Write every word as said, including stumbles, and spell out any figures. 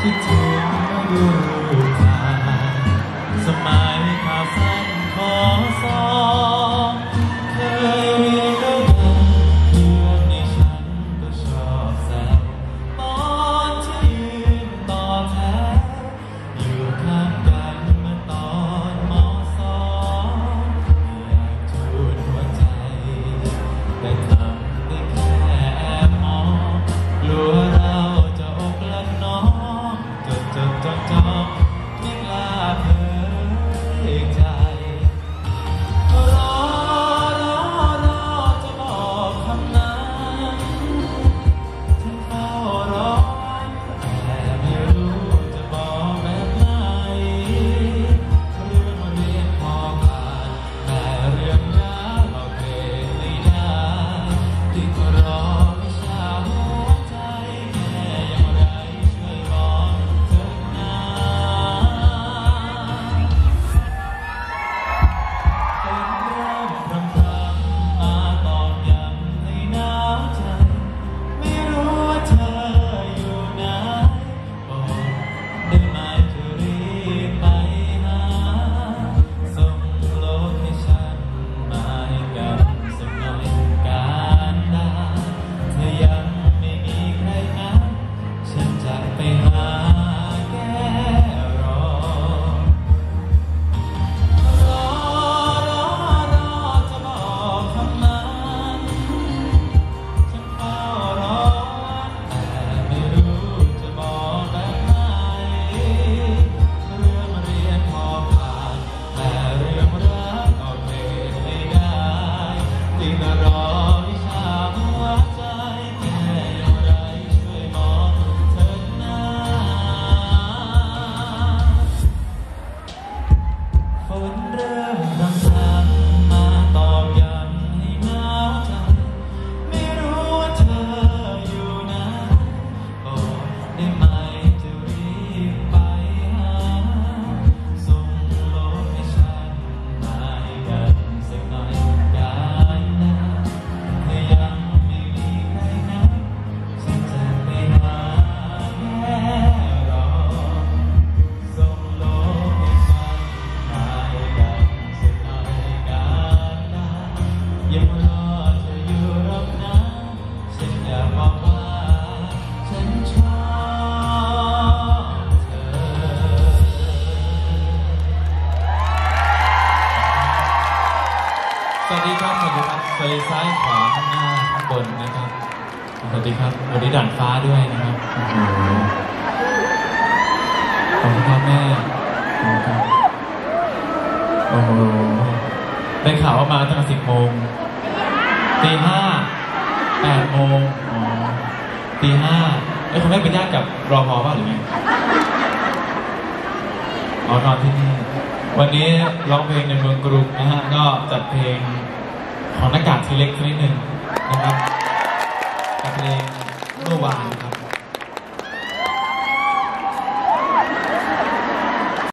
คิดถึงดูรูปถ่ายสมัยข่าวสั้นขอสองเคยเรียนด้วยกันเพื่อนในฉันก็ชอบแซวตอนที่ยืนต่อแถวอยู่ข้างกันเมื่อตอนม.สองอยากทูลหัวใจแต่ทำได้แค่แอบมองกลัวเราจะอกลักน้องจดจดจ้องจ้องไม่กล้าเผยใจรอรอรอจะบอกคำนั้นฉันเฝ้ารอแต่ไม่รู้จะบอกแบบไหนเรื่องเรียนพอผ่านแต่เรื่องรักเราเปลี่ยนไม่ได้ที่ก็รอวิชาหัวใจแค่อย่างไรช่วยบอกเถิดนะเป็นเรื่องพรำพรำมาตอกย้ำให้หนาวใจไม่รู้ว่าเธออยู่ไหนบอกได้ไหมจะรีบไปหาส่งโลเคชั่นมาให้กันสักหน่อยการได้เธอยังไม่มีใครนะฉันจะไปหาแก้รอรอรอรอจะบอกคำนั้นฉันเฝ้ารอแต่ไม่รู้จะบอกแบบไหนเรื่องเรียนพอผ่านแต่เรื่องรักก็เปลี่ยนไม่ได้ที่มารอวิชาหัวใจแค่อย่างไรช่วยบอกเถิดนะฝนเริ่มพรำพรำมาตอกย้ำให้หนาวใจไม่รู้ว่าเธออยู่ไหนบอกได้ไหมจะรีบไปหาส่งโลเคชั่นมาให้กันสักหน่อยได้นะเธอยังไม่มีใครนะฉันจะไปหาแค่รอส่งโลเคชั่นมาให้กันสักหน่อยกันนะยังรอเธออยู่หรอกนะฉันอยากบอกว่าฉันชอบเธอสวัสดีครับสวัสดีครับสวัสดีซ้ายขวาข้างหน้าข้างบนนะครับสวัสดีครับสวัสดีด่านฟ้าด้วยนะครับโอ้โหขอบคุณครับแม่ขอบคุณครับโอ้โหได้ข่าวว่ามาตั้งแต่สิบโมงตีห้าแปดโมงอ๋อตีห้าเอ้ยคุณแม่เป็นญาติกับรอพอป่ะหรือไงอ๋อนอนที่นี่วันนี้ร้องเพลงในเมืองกรุงนะฮะก็จัดเพลงของหน้ากากทีเล็กสักนิดหนึ่งนะครับกับเพลงเมื่อวานครับ